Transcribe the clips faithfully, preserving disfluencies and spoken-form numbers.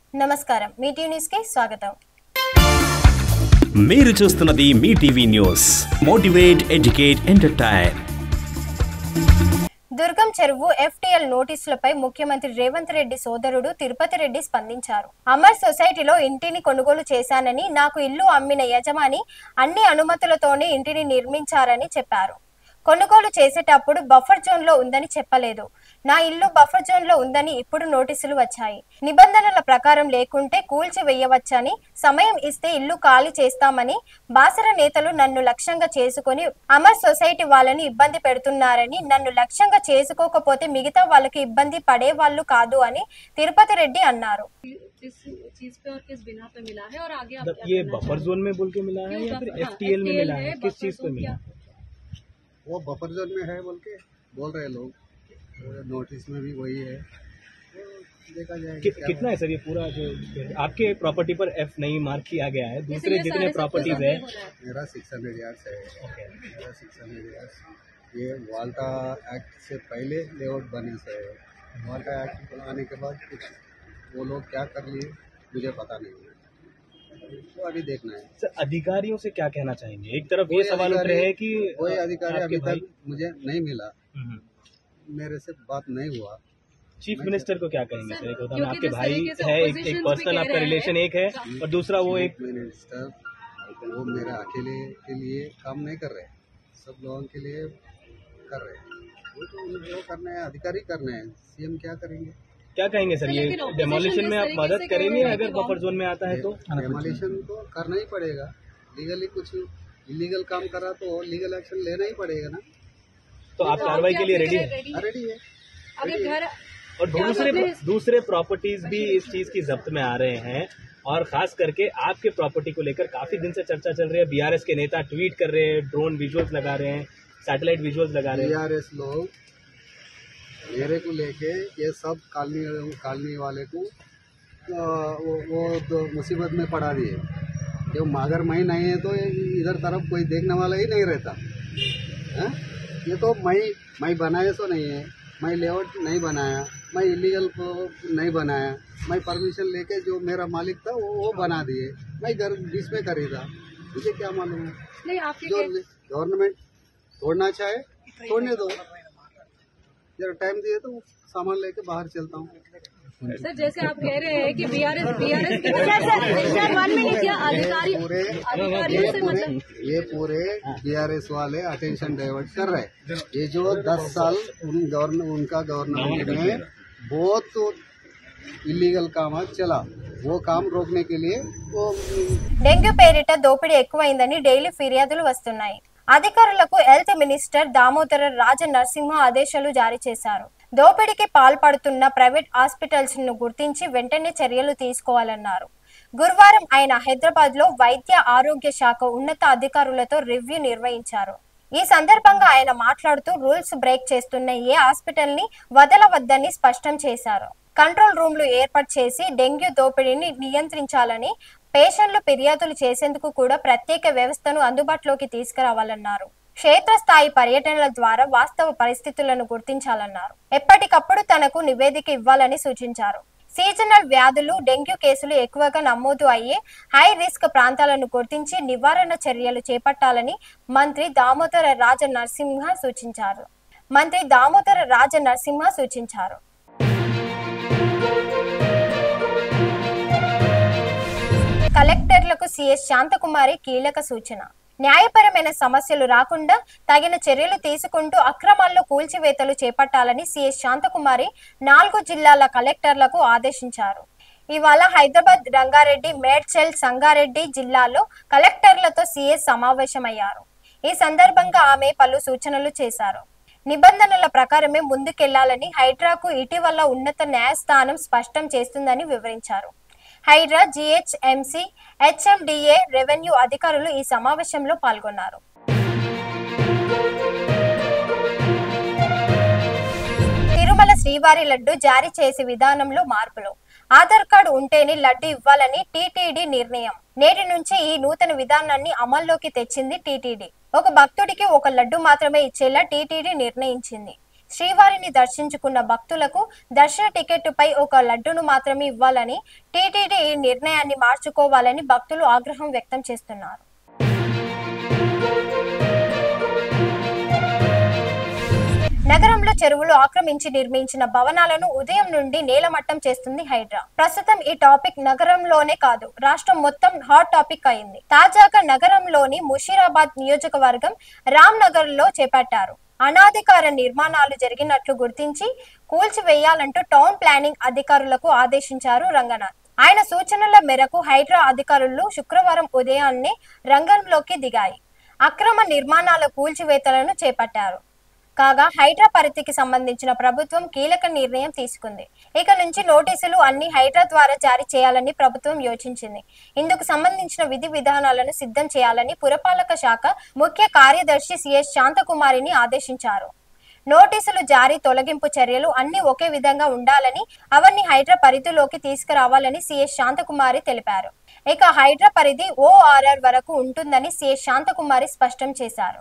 నమస్కారం మీ TV news కి స్వాగతం మీరు చూస్తున్నది మీ TV news motivate educate entertain Durgam Cheruvu FTL నోటీసులపై ముఖ్యమంత్రి రేవంత్ రెడ్డి సోదరుడు తిరుపతి రెడ్డి స్పందించారు. అమర్ సొసైటీలో ఇంటిని కొనుగోలు చేశానని, నాకు ఇల్లు అమ్మిన యజమాని అన్ని అనుమతులతోనే ఇంటిని నిర్మించారని చెప్పారు. కొనుగోలు చేసేటప్పుడు బఫర్ జోన్ లో ఉందని చెప్పలేదు. నా ఇల్లు బఫర్ జోన్ లో ఉందని ఇప్పుడు నోటీసులు వచ్చాయి. నిబంధనల ప్రకారం లేకుంటే కూల్చి వేయవచ్చని, సమయం ఇస్తే ఇల్లు ఖాళీ చేస్తామని బాసర నేతలు నన్ను లక్ష్యంగా చేసుకుని అమర్ సొసైటీ వాళ్ళని ఇబ్బంది పెడుతున్నారని, నన్ను లక్ష్యంగా చేసుకోకపోతే మిగతా వాళ్ళకి ఇబ్బంది పడే వాళ్ళు కాదు అని తిరుపతి రెడ్డి అన్నారు. ये बफर जोन में बोल के मिला है या फिर एफटीएल में मिला है? किस चीज पे मिला? वो बफर जोन में है बोल के बोल रहे लोग, नोटिस में भी वही है, तो देखा जाएगा। कि, कितना है सर ये पूरा जो आपके प्रॉपर्टी पर एफ नहीं मार्क किया गया है, दूसरे जितने प्रॉपर्टीज है? मेरा सिक्स हंड्रेड यार्ड्स है, मेरा सिक्स हंड्रेड यार्ड्स ये वाल्टा एक्ट से पहले लेआउट बने से है। वाल्टा एक्ट बनाने के बाद कुछ वो लोग क्या कर लिए मुझे पता नहीं है, तो अभी देखना है। सर अधिकारियों से क्या कहना चाहेंगे? एक तरफ ये सवाल उठ रहे हैं कि कोई अधिकारी अभी तक मुझे नहीं मिला, मेरे से बात नहीं हुआ। चीफ मिनिस्टर को क्या कहेंगे सर? एक होता है आपके भाई है, एक एक पर्सनल आपका रिलेशन एक है और दूसरा वो एक मिनिस्टर, वो मेरे अकेले के लिए काम नहीं कर रहे, सब लोगों के लिए कर रहे हैं। वो तो उनको करना है, अधिकारी करना है, सीएम क्या करेंगे? क्या कहेंगे सर? ये डेमोलिशन में आप मदद करेंगे अगर बफर जोन में आता है तो? डेमोलिशन तो करना ही पड़ेगा, लीगली कुछ इलीगल काम करा तो लीगल एक्शन लेना ही पड़ेगा ना। तो आप कार्रवाई के लिए रेडी है? रेडी है। अगर घर और दूसरे दूसरे प्रॉपर्टीज भी इस चीज की जब्त में आ रहे हैं और खास करके आपके प्रॉपर्टी को लेकर काफी दिन से चर्चा चल रही है। बीआरएस के नेता ट्वीट कर रहे हैं, ड्रोन विजुअल्स लगा रहे हैं, सैटेलाइट विजुअल्स लगा रहे हैं। बीआरएस लोग मेरे को लेके ये सब कॉलोनी कॉलोनी वाले को वो वो तो मुसीबत में पड़ा दिए। जो अगर मैं नहीं है तो इधर तरफ कोई देखने वाला ही नहीं रहता है। ये तो मैं मैं बनाया सो नहीं है, मैं लेआउट नहीं बनाया, मैं इलीगल को नहीं बनाया, मैं परमिशन लेके जो मेरा मालिक था वो वो बना दिए, मैं घर बीच में खरीदा, मुझे क्या मालूम है। नहीं आपके जो गवर्नमेंट तोड़ना चाहे तोड़ने दो, जरा टाइम दिए तो सामान लेके बाहर चलता हूँ। सर जैसे आप कह रहे हैं कि बीआरएस बीआरएस की वजह से क्या अधिकारी पूरे अधिकारियों से मतलब ये पूरे बीआरएस वाले अटेंशन डाइवर्ट कर रहे हैं। ये जो दस साल उन गवर्नमेंट उनका गवर्नमेंट में बहुत इलीगल काम चला, वो काम रोकने के लिए वो డెంగ్యూ పేరిట దోపిడీ ఎక్కువైందని డైలీ ఫిర్యాదులు వస్తున్నాయి. అధికారులకు హెల్త్ మినిస్టర్ దామోదర రాజ నరసింహ ఆదేశాలు జారీ చేశారు. దోపిడీకి పాల్పడుతున్న ప్రైవేట్ హాస్పిటల్స్ ను గుర్తించి వెంటనే చర్యలు తీసుకోవాలన్నారు. గురువారం ఆయన హైదరాబాద్ లో వైద్య ఆరోగ్య శాఖ ఉన్నత అధికారులతో రివ్యూ నిర్వహించారు. ఈ సందర్భంగా ఆయన మాట్లాడుతూ రూల్స్ బ్రేక్ చేస్తున్న ఏ హాస్పిటల్ ని వదలవద్దని స్పష్టం చేశారు. కంట్రోల్ రూమ్లు ఏర్పాటు చేసి డెంగ్యూ దోపిడీని నియంత్రించాలని, పేషెంట్లు ఫిర్యాదులు చేసేందుకు కూడా ప్రత్యేక వ్యవస్థను అందుబాటులోకి తీసుకురావాలన్నారు. క్షేత్రస్థాయి పర్యటనల ద్వారా వాస్తవ పరిస్థితులను గుర్తించాలన్నారు. ఎప్పటికప్పుడు తనకు నివేదిక ఇవ్వాలని సూచించారు. సీజనల్ వ్యాధులు, డెంగ్యూ కేసులు ఎక్కువగా నమోదు అయ్యే హై రిస్క్ ప్రాంతాలను గుర్తించి నివారణ చర్యలు చేపట్టాలని మంత్రి దామోదర రాజ నరసింహ సూచించారు. మంత్రి దామోదర రాజ నరసింహ సూచించారు. కలెక్టర్లకు సీఎస్ శాంతకుమారి కీలక సూచన. న్యాయపరమైన సమస్యలు రాకుండా తగిన చర్యలు తీసుకుంటూ అక్రమాల్లో కూల్చివేతలు చేపట్టాలని సీఎస్ శాంతకుమారి నాలుగు జిల్లాల కలెక్టర్లకు ఆదేశించారు. ఇవాళ హైదరాబాద్, రంగారెడ్డి, మేడ్చల్, సంగారెడ్డి జిల్లాలో కలెక్టర్లతో సీఎస్ సమావేశమయ్యారు. ఈ సందర్భంగా ఆమె పలు సూచనలు చేశారు. నిబంధనల ప్రకారమే ముందుకెళ్లాలని హైడ్రాకు ఇటీవల ఉన్నత న్యాయస్థానం స్పష్టం చేస్తుందని వివరించారు. హైడ్రా, జిహెచ్ఎంసీ, హెచ్ఎండిఏ, రెవెన్యూ అధికారులు ఈ సమావేశంలో పాల్గొన్నారు. తిరుమల శ్రీవారి లడ్డు జారీ చేసే విధానంలో మార్పులు. ఆధార్ కార్డు ఉంటేనే లడ్డు ఇవ్వాలని టీటీడీ నిర్ణయం. నేటి నుంచి ఈ నూతన విధానాన్ని అమల్లోకి తెచ్చింది టీటీడీ. ఒక భక్తుడికి ఒక లడ్డు మాత్రమే ఇచ్చేలా టీటీడీ నిర్ణయించింది. శ్రీవారిని దర్శించుకున్న భక్తులకు దర్శన టికెట్టుపై ఒక లడ్డును మాత్రమే ఇవ్వాలని టీటీడీ ఈ నిర్ణయాన్ని మార్చుకోవాలని భక్తులు ఆగ్రహం వ్యక్తం చేస్తున్నారు. నగరంలో చెరువులు ఆక్రమించి నిర్మించిన భవనాలను ఉదయం నుండి నేలమట్టం చేస్తుంది హైడ్రా. ప్రస్తుతం ఈ టాపిక్ నగరంలోనే కాదు రాష్ట్రం మొత్తం హాట్ టాపిక్ అయింది. తాజాగా నగరంలోని ముషీరాబాద్ నియోజకవర్గం రామ్ నగర్ లో చేపట్టారు. అనాధికార నిర్మాణాలు జరిగినట్లు గుర్తించి కూల్చివేయాలంటూ టౌన్ ప్లానింగ్ అధికారులకు ఆదేశించారు రంగనాథ్. ఆయన సూచనల మేరకు హైడ్రా అధికారులు శుక్రవారం ఉదయాన్నే రంగంలోకి దిగాయి. అక్రమ నిర్మాణాల కూల్చివేతలను చేపట్టారు. కాగా హైడ్రా పరిధికి సంబంధించిన ప్రభుత్వం కీలక నిర్ణయం తీసుకుంది. ఇక నుంచి నోటీసులు అన్ని హైడ్రా ద్వారా జారీ చేయాలని ప్రభుత్వం యోచించింది. ఇందుకు సంబంధించిన విధి విధానాలను సిద్ధం చేయాలని పురపాలక శాఖ ముఖ్య కార్యదర్శి సిఎస్ శాంతకుమారిని ఆదేశించారు. నోటీసులు జారీ, తొలగింపు చర్యలు అన్ని ఒకే విధంగా ఉండాలని, అవన్నీ హైడ్రా పరిధిలోకి తీసుకురావాలని సిఎస్ శాంతకుమారి తెలిపారు. ఇక హైడ్రా పరిధి ఓఆర్ఆర్ వరకు ఉంటుందని సిఎస్ శాంతకుమారి స్పష్టం చేశారు.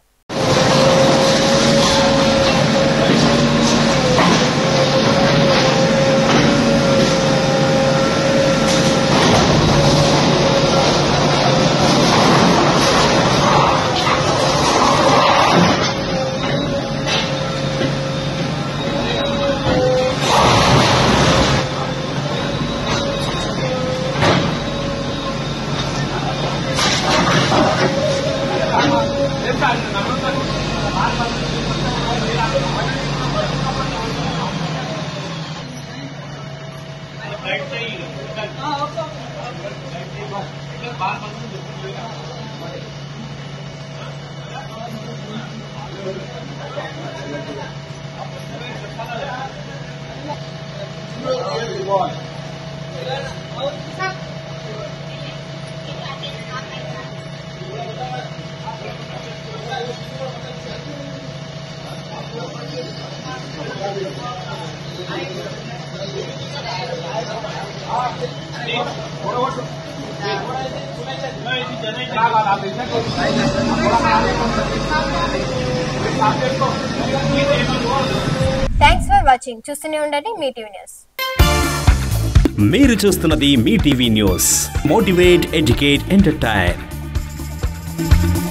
Thanks for watching. చూస్తూనే ఉండండి మీ టీవీ న్యూస్. మీరు చూస్తున్నది మీ TV news. Motivate, educate, entertain.